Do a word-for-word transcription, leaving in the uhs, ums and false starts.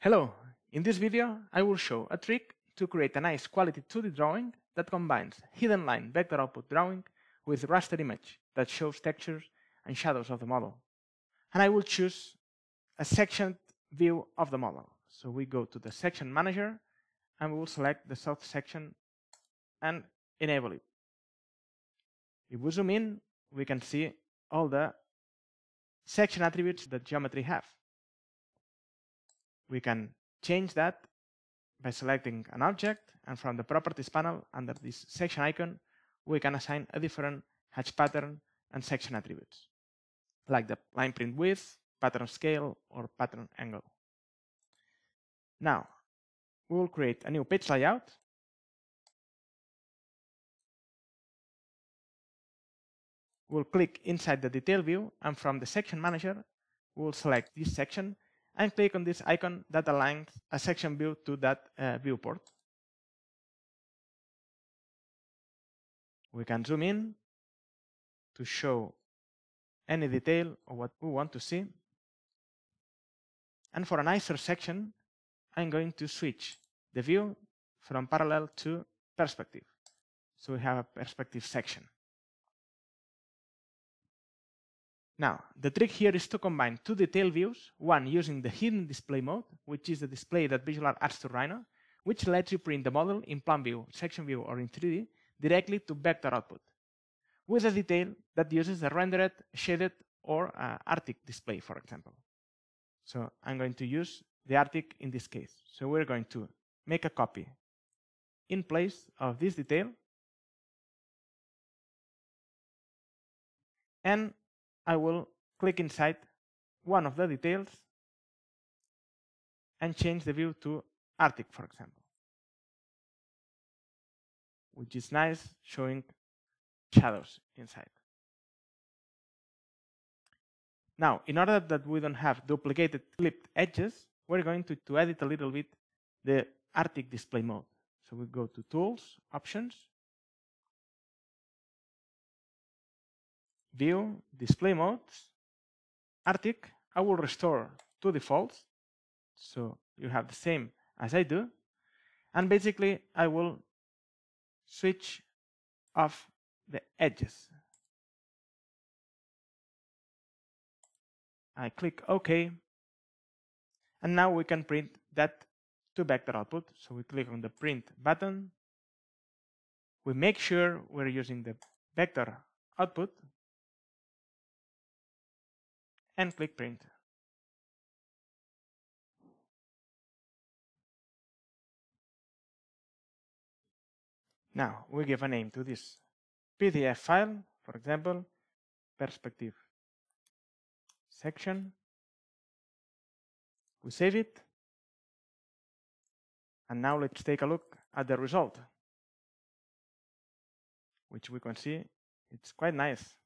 Hello, in this video I will show a trick to create a nice quality two D drawing that combines hidden line vector output drawing with raster image that shows textures and shadows of the model. And I will choose a sectioned view of the model. So we go to the section manager and we will select the south section and enable it. If we zoom in, we can see all the section attributes that geometry have. We can change that by selecting an object, and from the properties panel under this section icon, we can assign a different hatch pattern and section attributes, like the line print width, pattern scale, or pattern angle. Now, we will create a new page layout. We'll click inside the detail view, and from the section manager, we'll select this section and click on this icon that aligns a section view to that uh, viewport. We can zoom in to show any detail of what we want to see. And for a nicer section, I'm going to switch the view from parallel to perspective. So we have a perspective section. Now, the trick here is to combine two detail views, one using the hidden display mode, which is the display that VisualARQ adds to Rhino, which lets you print the model in plan view, section view, or in three D directly to vector output, with a detail that uses the rendered, shaded, or uh, Artic display, for example. So I'm going to use the Artic in this case. So we're going to make a copy in place of this detail, and I will click inside one of the details and change the view to Artic, for example, which is nice, showing shadows inside. Now, in order that we don't have duplicated clipped edges, we're going to, to edit a little bit the Artic display mode. So we go to Tools, Options, View, Display Modes, Artic. I will restore to defaults, so you have the same as I do. And basically, I will switch off the edges. I click OK. And now we can print that to vector output. So we click on the Print button. We make sure we're using the vector output and click Print. Now, we give a name to this P D F file, for example, perspective section. We save it. And now let's take a look at the result, which we can see it's quite nice.